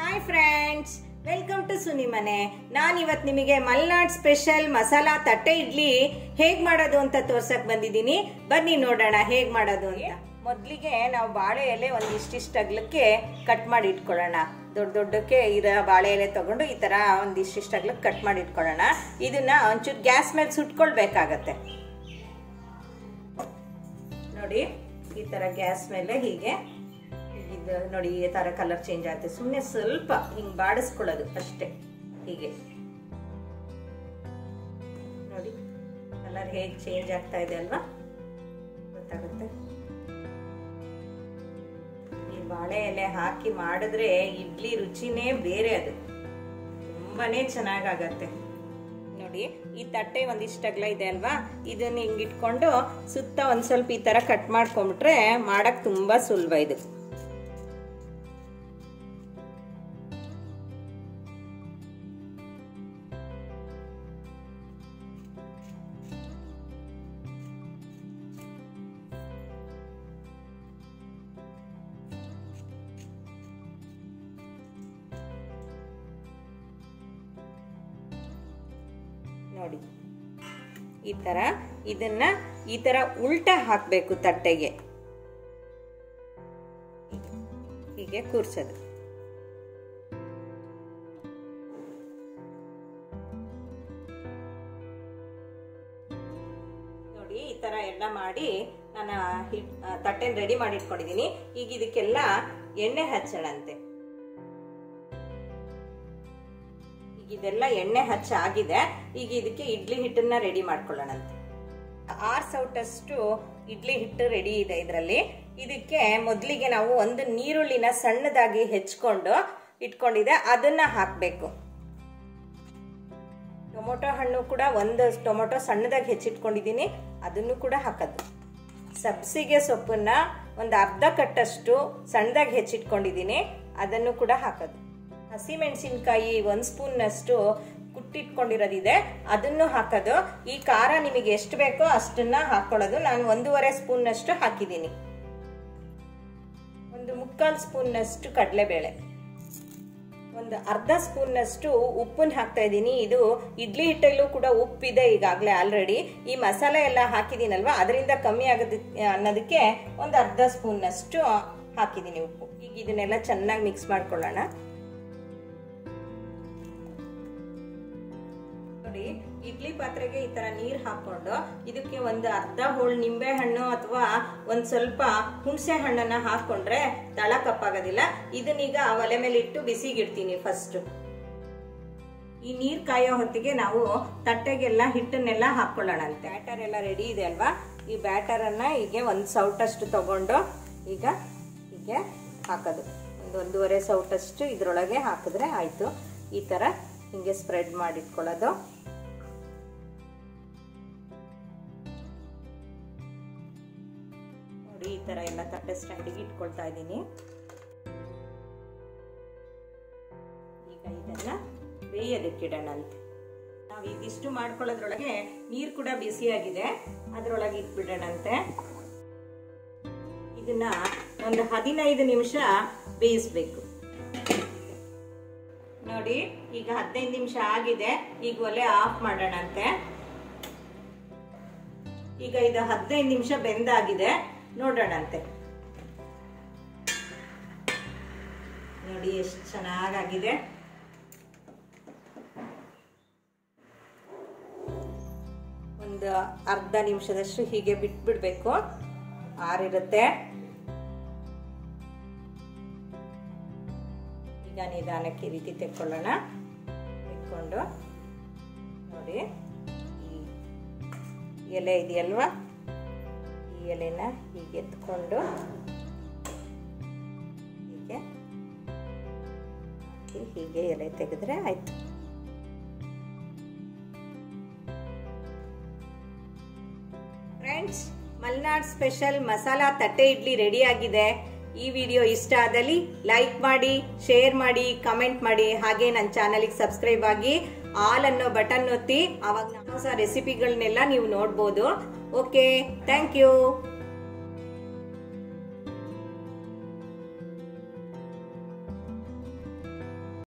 Hi friends, welcome to Suni ಮನೆ. ನಾನು ಇವತ್ತು ನಿಮಗೆ ಮಲ್ನಾಡ್ ಸ್ಪೆಷಲ್ ಮಸಾಲಾ ತಟ್ಟೆ ಇಡ್ಲಿ ಹೇಗ್ ಮಾಡೋದು ಅಂತ ತೋರ್ಸಕ್ ಬಂದಿದ್ದೀನಿ. ಬನ್ನಿ ನೋಡೋಣ ಹೇಗ್ ಮಾಡೋದು ಅಂತ. ಮೊದಲಿಗೆ ನಾವು ಬಾಳೆ ಎಲೆ ಒಂದಿಷ್ಟಿಷ್ಟು ಅಗಲಕ್ಕೆ ಕಟ್ ಮಾಡಿ ಇಟ್ಕೊಳ್ಳೋಣ. ದೊಡ್ಡ ದೊಡ್ಡಕ್ಕೆ ಇರೋ ಬಾಳೆ ಎಲೆ ತಗೊಂಡು ಈ ತರ ಒಂದಿಷ್ಟಿಷ್ಟು ಅಗಲಕ್ಕೆ ಕಟ್ ಮಾಡಿ ಇಟ್ಕೊಳ್ಳೋಣ. ಇದನ್ನ ಒಂಚೂರು ಗ್ಯಾಸ್ ಮೇಲೆ ಸುಟ್ಕೊಳ್ಬೇಕಾಗತ್ತೆ. ನೋಡಿ, ಈ ತರ ಗ್ಯಾಸ್ ಮೇಲೆ ಹೀಗೆ ಇದು ನೋಡಿ, ಈ ತರ ಕಲರ್ ಚೇಂಜ್ ಆಗುತ್ತೆ. ಸುಮ್ಮನೆ ಸ್ವಲ್ಪ ಹಿಂಗ್ ಬಾಡಿಸ್ಕೊಳ್ಳೋದು ಅಷ್ಟೇ. ಹೀಗೆ ನೋಡಿ ಕಲರ್ ಹೇಗೆ ಚೇಂಜ್ ಆಗ್ತಾ ಇದೆ ಅಲ್ವಾ, ಗೊತ್ತಾಗುತ್ತೆ. ಈ ಬಾಳೆ ಎಲೆ ಹಾಕಿ ಮಾಡಿದ್ರೆ ಇಡ್ಲಿ ರುಚಿನೇ ಬೇರೆ, ಅದು ತುಂಬಾನೇ ಚೆನ್ನಾಗಾಗತ್ತೆ. ನೋಡಿ, ಈ ತಟ್ಟೆ ಒಂದಿಷ್ಟು ಅಗಲ ಇದೆ ಅಲ್ವಾ, ಇದನ್ನ ಹಿಂಗ್ ಇಟ್ಕೊಂಡು ಸುತ್ತ ಒಂದ್ ಸ್ವಲ್ಪ ಈ ತರ ಕಟ್ ಮಾಡ್ಕೊಂಡ್ಬಿಟ್ರೆ ಮಾಡಕ್ ತುಂಬಾ ಸುಲಭ ಇದು. ನೋಡಿ, ಈ ತರ ಇದನ್ನ ಈ ತರ ಉಲ್ಟಾ ಹಾಕ್ಬೇಕು ತಟ್ಟೆಗೆ, ಹೀಗೆ ಕೂರ್ಸೋದು. ನೋಡಿ, ಈ ತರ ಎಲ್ಲ ಮಾಡಿ ನಾನು ತಟ್ಟೆನ ರೆಡಿ ಮಾಡಿ ಇಟ್ಕೊಂಡಿದೀನಿ. ಈಗ ಇದಕ್ಕೆಲ್ಲ ಎಣ್ಣೆ ಹಚ್ಚೋಣಂತೆ. ಇದೆಲ್ಲ ಎಣ್ಣೆ ಹಚ್ಚಾಗಿದೆ. ಈಗ ಇದಕ್ಕೆ ಇಡ್ಲಿ ಹಿಟ್ಟನ್ನ ರೆಡಿ ಮಾಡ್ಕೊಳ್ಳೋಣಂತೆ. 6 ಸೌಟಷ್ಟು ಇಡ್ಲಿ ಹಿಟ್ಟು ರೆಡಿ ಇದೆ ಇದರಲ್ಲಿ. ಇದಕ್ಕೆ ಮೊದಲಿಗೆ ನಾವು ಒಂದು ನೀರುಳ್ಳಿನ ಸಣ್ಣದಾಗಿ ಹೆಚ್ಕೊಂಡು ಇಟ್ಕೊಂಡಿದೆ, ಅದನ್ನ ಹಾಕಬೇಕು. ಟೊಮೊಟೊ ಹಣ್ಣು ಕೂಡ ಒಂದು ಟೊಮೊಟೊ ಸಣ್ಣದಾಗಿ ಹೆಚ್ಚಿಟ್ಕೊಂಡಿದ್ದೀನಿ, ಅದನ್ನು ಕೂಡ ಹಾಕೋದು. ಸಬ್ಸಿಗೆ ಸೊಪ್ಪನ್ನ ಒಂದು ಅರ್ಧ ಕಟ್ಟಷ್ಟು ಸಣ್ಣದಾಗಿ ಹೆಚ್ಚಿಟ್ಕೊಂಡಿದ್ದೀನಿ, ಅದನ್ನು ಕೂಡ ಹಾಕೋದು. ಹಸಿಮೆಣಸಿನ್ಕಾಯಿ 1 ಸ್ಪೂನ್ನಷ್ಟು ಕುಟ್ಟಿಟ್ಕೊಂಡಿರೋದಿದೆ, ಅದನ್ನು ಹಾಕೋದು. ಈ ಖಾರ ನಿಮಗೆ ಎಷ್ಟು ಬೇಕೋ ಅಷ್ಟನ್ನ ಹಾಕೊಳ್ಳೋದು. ನಾನು 1.5 ಸ್ಪೂನ್ನಷ್ಟು ಹಾಕಿದ್ದೀನಿ. 1/4 ಸ್ಪೂನ್ನಷ್ಟು ಕಡಲೆಬೇಳೆ, ಒಂದು ಅರ್ಧ ಸ್ಪೂನ್ನಷ್ಟು ಉಪ್ಪನ್ನು ಹಾಕ್ತಾ ಇದ್ದೀನಿ. ಇದು ಇಡ್ಲಿ ಹಿಟ್ಟಲ್ಲೂ ಕೂಡ ಉಪ್ಪಿದೆ ಈಗಾಗಲೇ ಆಲ್ರೆಡಿ. ಈ ಮಸಾಲೆ ಎಲ್ಲ ಹಾಕಿದ್ದೀನಲ್ವಾ, ಅದರಿಂದ ಕಮ್ಮಿ ಆಗೋದಕ್ಕೆ ಅನ್ನೋದಕ್ಕೆ ಒಂದು ಅರ್ಧ ಸ್ಪೂನ್ನಷ್ಟು ಹಾಕಿದ್ದೀನಿ ಉಪ್ಪು. ಈಗ ಇದನ್ನೆಲ್ಲ ಚೆನ್ನಾಗಿ ಮಿಕ್ಸ್ ಮಾಡ್ಕೊಳ್ಳೋಣ. ನೋಡಿ, ಇಡ್ಲಿ ಪಾತ್ರೆಗೆ ಈ ತರ ನೀರ್ ಹಾಕೊಂಡು ಇದಕ್ಕೆ ಒಂದು ಅರ್ಧ ಹೋಳು ನಿಂಬೆ ಹಣ್ಣು ಅಥವಾ ಒಂದ್ ಸ್ವಲ್ಪ ಹುಣಸೆ ಹಣ್ಣನ್ನ ಹಾಕೊಂಡ್ರೆ ತಳ ಕಪ್ಪಾಗೋದಿಲ್ಲ. ಇದನ್ನೀಗ ಒಲೆ ಮೇಲೆ ಇಟ್ಟು ಬಿಸಿಗಿಡ್ತೀನಿ. ಫಸ್ಟ್ ಈ ನೀರ್ ಕಾಯೋ ಹೊತ್ತಿಗೆ ನಾವು ತಟ್ಟೆಗೆಲ್ಲ ಹಿಟ್ಟನ್ನೆಲ್ಲ ಹಾಕೊಳ್ಳೋಣ ಅಂತ. ಬ್ಯಾಟರ್ ಎಲ್ಲ ರೆಡಿ ಇದೆ ಅಲ್ವಾ, ಈ ಬ್ಯಾಟರ್ ಅನ್ನ ಹೀಗೆ 1 ಸೌಟಷ್ಟು ತಗೊಂಡು ಈಗ ಹೀಗೆ ಹಾಕೋದು. 1.5 ಸೌಟಷ್ಟು ಇದ್ರೊಳಗೆ ಹಾಕಿದ್ರೆ ಆಯ್ತು. ಈ ತರ ಹಿಂಗೆ ಸ್ಪ್ರೆಡ್ ಮಾಡಿಟ್ಕೊಳ್ಳೋದು. ನೋಡಿ, ಈ ತರ ಎಲ್ಲ ತಟ್ಟೆ ಸ್ಟ್ಯಾಂಡಿಗೆ ಇಟ್ಕೊಳ್ತಾ ಇದ್ದೀನಿ. ಈಗ ಇದನ್ನ ಬೇಯೋದಕ್ಕಿಡೋಣ ಅಂತ. ನಾವು ಇದಿಷ್ಟು ಮಾಡ್ಕೊಳ್ಳೋದ್ರೊಳಗೆ ನೀರು ಕೂಡ ಬಿಸಿಯಾಗಿದೆ, ಅದ್ರೊಳಗೆ ಇಟ್ಬಿಡೋಣಂತೆ. ಇದನ್ನ ಒಂದು 15 ನಿಮಿಷ ಬೇಯಿಸ್ಬೇಕು. ನೋಡಿ, ಈಗ 15 ನಿಮಿಷ ಆಗಿದೆ. ಈಗ ಒಲೆ ಆಫ್ ಮಾಡೋಣಂತೆ. ಈಗ ಇದು 15 ನಿಮಿಷ ಬೆಂದಾಗಿದೆ, ನೋಡೋಣಂತೆ. ನೋಡಿ ಎಷ್ಟು ಚೆನ್ನಾಗಾಗಿದೆ. ಒಂದು ಅರ್ಧ ನಿಮಿಷದಷ್ಟು ಹೀಗೆ ಬಿಟ್ಬಿಡ್ಬೇಕು, ಆರಿರುತ್ತೆ. ಈಗ ನಿಧಾನಕ್ಕೆ ಈ ರೀತಿ ತೆಕ್ಕೊಳ್ಳೋಣ. ತೆಕ್ಕೊಂಡು ನೋಡಿ, ಈ ಎಲೆ ಇದೆಯಲ್ವಾ, ಈ ಎಲೆನ ಹೀಗೆ ಎತ್ಕೊಂಡು ಹೀಗೆ ಎಲೆ ತೆಗೆದ್ರೆ ಆಯ್ತು. ಫ್ರೆಂಡ್ಸ್, ಮಲ್ನಾಡ್ ಸ್ಪೆಷಲ್ ಮಸಾಲಾ ತಟ್ಟೆ ಇಡ್ಲಿ ರೆಡಿ ಆಗಿದೆ. ಈ ವಿಡಿಯೋ ಇಷ್ಟ ಆದಲ್ಲಿ ಲೈಕ್ ಮಾಡಿ, ಶೇರ್ ಮಾಡಿ, ಕಮೆಂಟ್ ಮಾಡಿ. ಹಾಗೆ ನನ್ನ ಚಾನಲ್ಗೆ ಸಬ್ಸ್ಕ್ರೈಬ್ ಆಗಿ ಆಲ್ ಅನ್ನೋ ಬಟನ್ ಒತ್ತಿ. ಅವಾಗ ಹೊಸ ರೆಸಿಪಿಗಳನ್ನೆಲ್ಲ ನೀವು ನೋಡ್ಬೋದು. Okay, thank you.